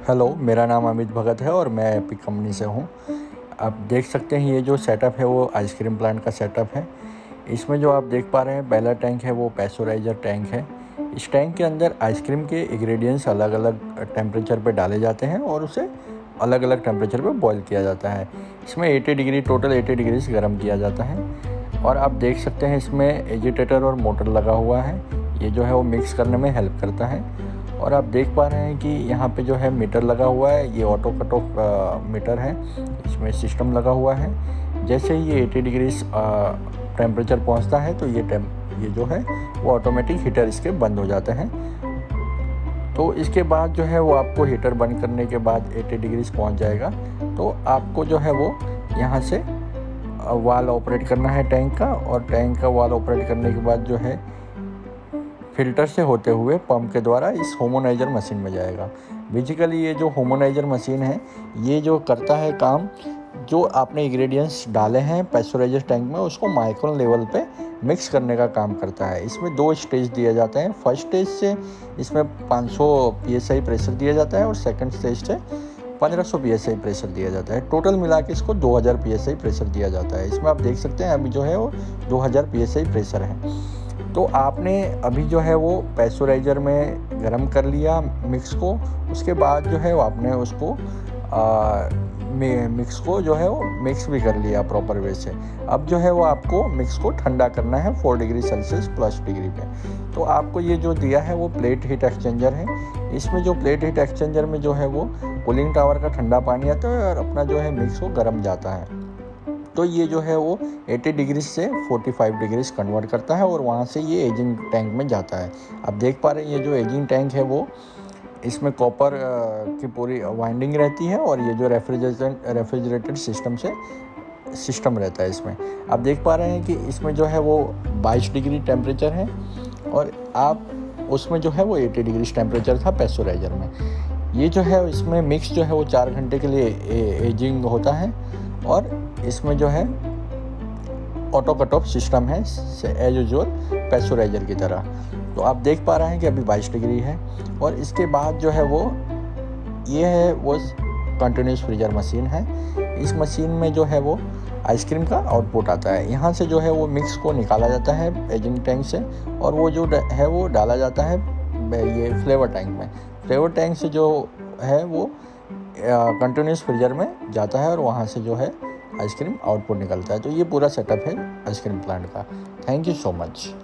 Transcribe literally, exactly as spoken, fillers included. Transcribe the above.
Hello, मेरा नाम अमित भगत है और मैं एपिक कंपनी से हूँ। आप देख सकते हैं ये जो सेटअप है वो आइसक्रीम प्लांट का सेटअप है। इसमें जो आप देख पा रहे हैं पहला टैंक है वो पैस्चराइज़र टैंक है। इस टैंक के अंदर आइसक्रीम के इंग्रेडिएंट्स अलग अलग टेम्परेचर पे डाले जाते हैं और उसे अलग अलग टेम्परेचर पे बॉईल किया जाता है। इसमें अस्सी डिग्री टोटल अस्सी डिग्री से गर्म किया जाता है। और आप देख सकते हैं इसमें एजिटेटर और मोटर लगा हुआ है। ये जो है वो मिक्स करने में हेल्प करता है। और आप देख पा रहे हैं कि यहाँ पे जो है मीटर लगा हुआ है, ये ऑटो कट ऑफ मीटर है। इसमें सिस्टम लगा हुआ है। जैसे ही ये अस्सी डिग्री टेम्परेचर पहुँचता है तो ये टेम ये जो है वो ऑटोमेटिक हीटर इसके बंद हो जाते हैं। तो इसके बाद जो है वो आपको हीटर बंद करने के बाद अस्सी डिग्री पहुँच जाएगा। तो आपको जो है वो यहाँ से वाल ऑपरेट करना है टैंक का, और टैंक का वाल ऑपरेट करने के बाद जो है फिल्टर से होते हुए पंप के द्वारा इस होमोनाइजर मशीन में जाएगा। बेसिकली ये जो होमोनाइजर मशीन है ये जो करता है काम, जो आपने इंग्रेडिएंट्स डाले हैं पैस्चराइजर टैंक में उसको माइक्रोन लेवल पे मिक्स करने का काम करता है। इसमें दो स्टेज दिए जाते हैं। फर्स्ट स्टेज से इसमें पाँच सौ पी एस आई प्रेशर दिया जाता है और सेकंड स्टेज से पंद्रह सौ पी एस आई प्रेशर दिया जाता है। टोटल मिला के इसको दो हज़ार पी एस आई प्रेशर दिया जाता है। इसमें आप देख सकते हैं अभी जो है वो दो हज़ार पी एस आई प्रेशर है। तो आपने अभी जो है वो पैस्चराइज़र में गर्म कर लिया मिक्स को। उसके बाद जो है वो आपने उसको आ, मिक्स को जो है वो मिक्स भी कर लिया प्रॉपर वे से। अब जो है वो आपको मिक्स को ठंडा करना है four degree Celsius plus degree पे। तो आपको ये जो दिया है वो प्लेट हीट एक्सचेंजर है। इसमें जो प्लेट हीट एक्सचेंजर में जो है वो कूलिंग टावर का ठंडा पानी आता है और अपना जो है मिक्स वो गर्म जाता है। तो ये जो है वो अस्सी डिग्री से पैंतालीस डिग्री कन्वर्ट करता है और वहाँ से ये एजिंग टैंक में जाता है। आप देख पा रहे हैं ये जो एजिंग टैंक है वो इसमें कॉपर की पूरी वाइंडिंग रहती है और ये जो रेफ्रिजरेशन रेफ्रिजरेटेड सिस्टम से सिस्टम रहता है इसमें। आप देख पा रहे हैं कि इसमें जो है वो बाईस डिग्री टेम्परेचर है और आप उसमें जो है वो अस्सी डिग्री टेम्परेचर था पैस्चराइज़र में। ये जो है इसमें मिक्स जो है वो चार घंटे के लिए एजिंग होता है और इसमें जो है ऑटो कट ऑफ सिस्टम है एज यूजुअल पैस्चराइज़र की तरह। तो आप देख पा रहे हैं कि अभी बाईस डिग्री है। और इसके बाद जो है वो ये है वो कंटिन्यूस फ्रीजर मशीन है। इस मशीन में जो है वो आइसक्रीम का आउटपुट आता है। यहाँ से जो है वो मिक्स को निकाला जाता है एजिंग टैंक से और वो जो है वो डाला जाता है ये फ्लेवर टैंक में। फ्लेवर टैंक से जो है वो कंटिन्यूस फ्रीजर में जाता है और वहाँ से जो है आइसक्रीम आउटपुट निकलता है। तो ये पूरा सेटअप है आइसक्रीम प्लांट का। Thank you so much.